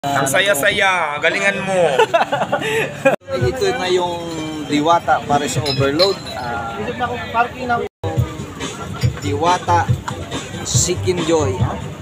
Ang saya-saya, galingan mo. Ito na yung Diwata para sa overload. Diwata Chicken Joy.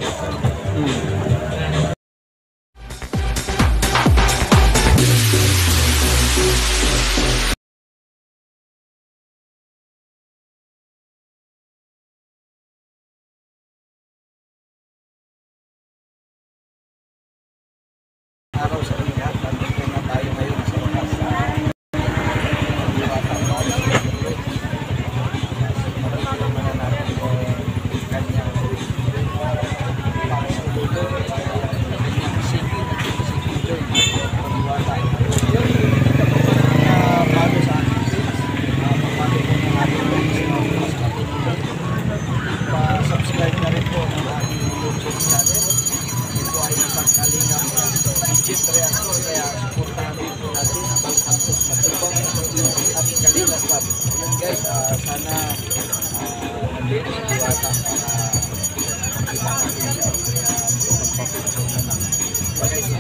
Araw sa inyo, nandito na tayo ngayon sa wakas. Diwata para sa overload. Makikita naman natin yung kanyang para sa overload. Chicken Joy. Diwata. Yun, kita po na bago sa ating page. Pagpapit po ng ating page. Pa-subscribe na rin po ng ating YouTube channel. Ito ay isang kalingap legit reactor, kaya supportahan po natin ang Santos Matubang at Kalingap Club. Yan guys, sana nandito sa Diwata para kita natin siya, kaya magpapicture na lang. Guys,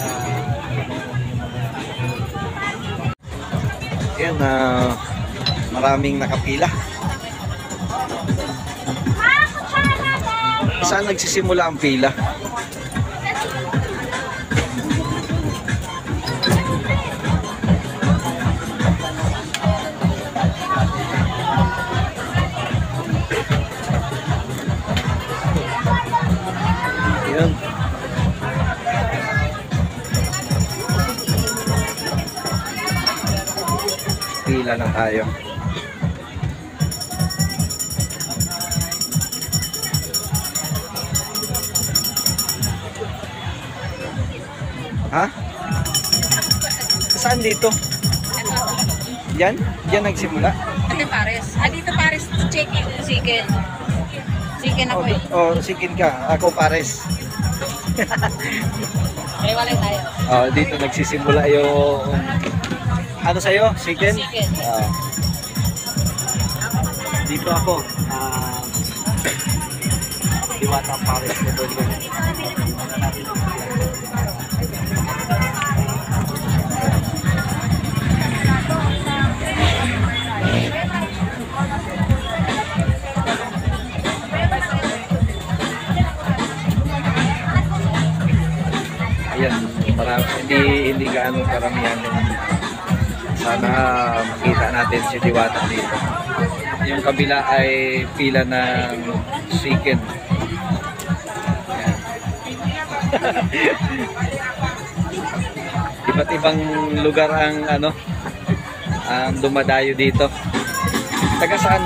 yan, maraming nakapila. Saan nagsisimula ang pila? Yan. Pila na tayo. Ha? Saan dito? Yan? Yan nagsimula? Ate Pares. Dito Pares, chicken. Chicken ako eh. Oh, chicken ka. Ako Pares. May walay tayo. Oh, dito nagsisimula yung ano sa'yo? Chicken? Chicken. Dito ako. Diwata Pares. Ayan, hindi gaano karamihan yung sana makita natin si Diwata dito. Yung kabila ay pila ng chicken. Iba't ibang lugar ang ang dumadayo dito. Taga saan?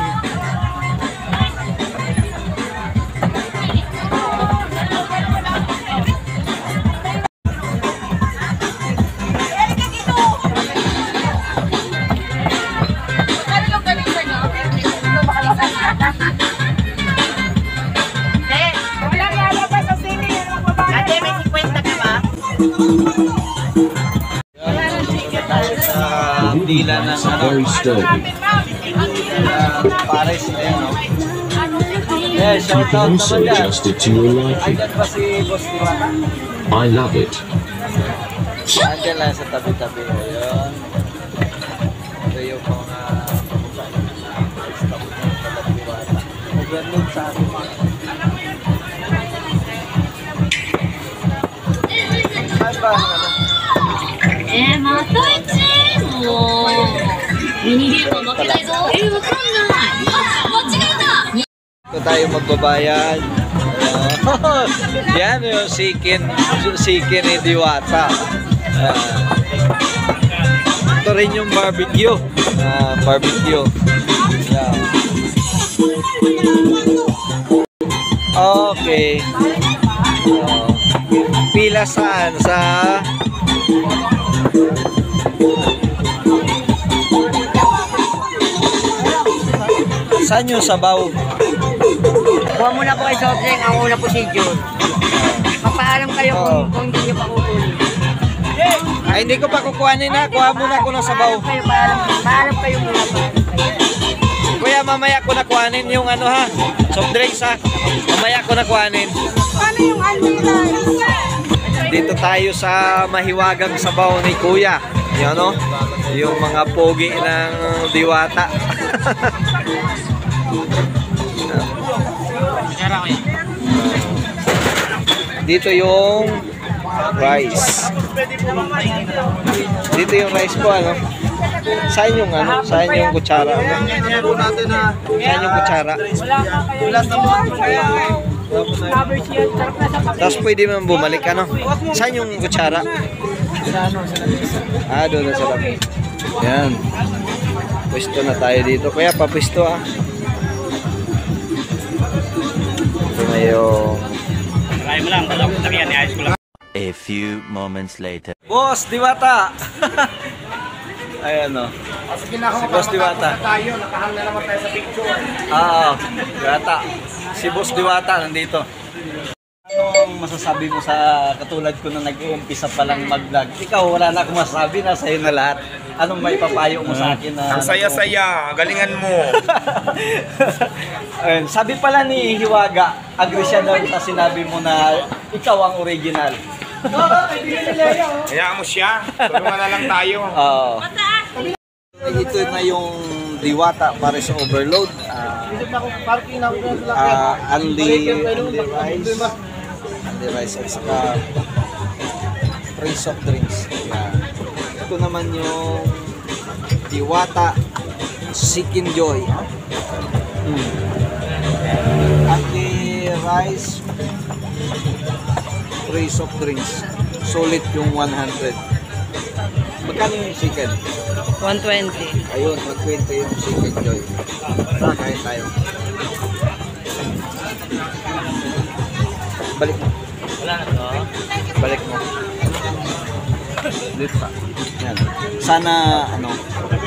Dila ng Pares, ayan o. Yeah, shout out naman dyan. Andyan ba si Boss Diwata? I love it. Andyan lang sa tabi-tabi. Ayan. Ito yung mga stop ng Diwata. Mag-download sa atin. Saan ba? Ito tayo magbabayad. Yan yung chicken ni Diwata. Ito rin yung barbecue. Barbecue. Yan. Okay. Pila saan? Sa saan yung sabaw? Kuha muna po kay Sobreng, ang una po si Jun. Magpaalam kayo kung hindi nyo pa kukunin. Ay, hindi ko pa kukuhanin na. Kuha muna ko ng sabaw. Paalam kayo muna pa. Kuya, mamaya ko na kuhanin yung soft drinks ha. Mamaya ko na kuhanin. Paano yung almira? Dito tayo sa mahiwagang sabaw ni Kuya. Yan o, yung mga pogi ng Diwata. Dito yung rice. Dito yung rice po, ano? Saan yung ano? Saan yung kutsara? Saan yung kutsara? Tapos pwede mo bumalik, ano? Saan yung kutsara? Ah, doon na sa laki. Yan. Pwesto na tayo dito. Kaya papwesto ah. Ito na yung... A few moments later. Boss Diwata! Ayan o. Si Boss Diwata. Nakahang na naman tayo sa picture. Diwata. Si Boss Diwata nandito. Anong masasabi mo sa katulad ko na nag-uumpisa pa lang mag-vlog? Ikaw, wala na akong masasabi, na sa'yo na lahat. Anong may papayo mo sa akin na... Ang saya-saya, galingan mo. Ayun, sabi pala ni Hiwaga, agree siya daw sa sinabi mo na ikaw ang original. Hayaan mo siya. Tulungan na lang tayo. Ito na yung Diwata para sa overload. Only rice at saka free soft drinks. Ito naman yung Diwata Chicken Joy. Only rice, free soft drinks. Solid yung 100. Magkano yung chicken? 120. Ayun, 120 yung Chicken Joy. Kain tayo. Balik mo. Wala na to. Balik mo. Dito pa. Yan. Sana, ano,